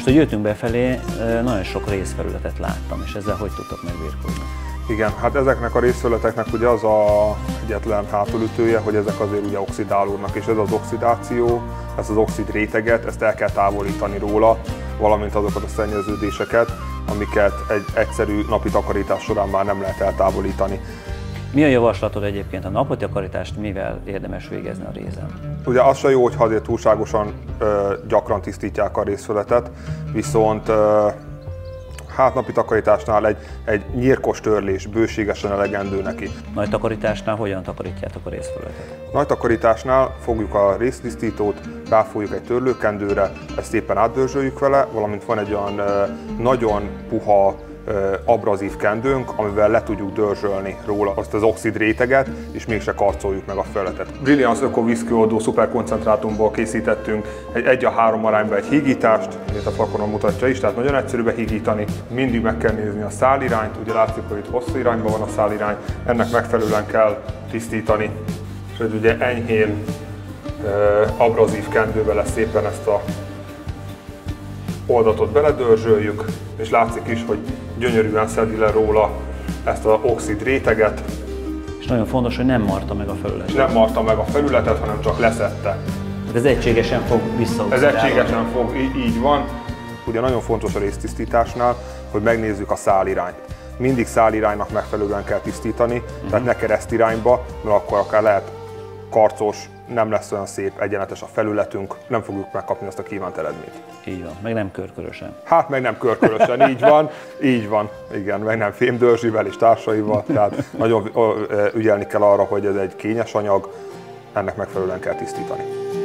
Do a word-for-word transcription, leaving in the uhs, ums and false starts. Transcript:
Most, hogy jöttünk befelé, nagyon sok részfelületet láttam, és ezzel hogy tudtok megbirkózni? Igen, hát ezeknek a részfelületeknek ugye az a egyetlen hátulütője, hogy ezek azért ugye oxidálódnak, és ez az oxidáció, ezt az oxid réteget, ezt el kell távolítani róla, valamint azokat a szennyeződéseket, amiket egy egyszerű napi takarítás során már nem lehet eltávolítani. Mi a javaslatod egyébként a napi takarítást, mivel érdemes végezni a rézen? Ugye az se jó, hogyha azért túlságosan ö, gyakran tisztítják a részfelületet, viszont ö, hát napi takarításnál egy, egy nyírkos törlés bőségesen elegendő neki. Nagy takarításnál hogyan takarítjátok a részfelületet? Nagy takarításnál fogjuk a résztisztítót, ráfújjuk egy törlőkendőre, ezt szépen átdörzsöljük vele, valamint van egy olyan ö, nagyon puha ö, abrazív kendőnk, amivel le tudjuk dörzsölni róla azt az oxid réteget, és mégse karcoljuk meg a felületet. Brilliance Öko vízkőoldó szuperkoncentrátumból készítettünk egy egy a három arányba egy hígítást, amit a flakonon mutatja is, tehát nagyon egyszerű behígítani. Mindig meg kell nézni a szálirányt, ugye látszik, hogy itt hosszú irányban van a szálirány, ennek megfelelően kell tisztítani, és hogy ugye enyhén ö, abrazív kendővel lesz szépen ezt a oldatot beledörzsöljük, és látszik is, hogy gyönyörűen szedi le róla ezt az oxid réteget. És nagyon fontos, hogy nem marta meg a felületet. Nem marta meg a felületet, hanem csak leszedte. Ez egységesen fog visszaoxidálni. Ez egységesen fog, így, így van. Ugye nagyon fontos a résztisztításnál, hogy megnézzük a szálirányt. Mindig száliránynak megfelelően kell tisztítani, uh-huh. tehát ne keresztirányba, mert akkor akár lehet karcos, nem lesz olyan szép, egyenletes a felületünk, nem fogjuk megkapni azt a kívánt eredményt. Így van, meg nem körkörösen. Hát meg nem körkörösen, így van, így van, igen, meg nem fémdörzsivel és társaival, tehát nagyon ügyelni kell arra, hogy ez egy kényes anyag, ennek megfelelően kell tisztítani.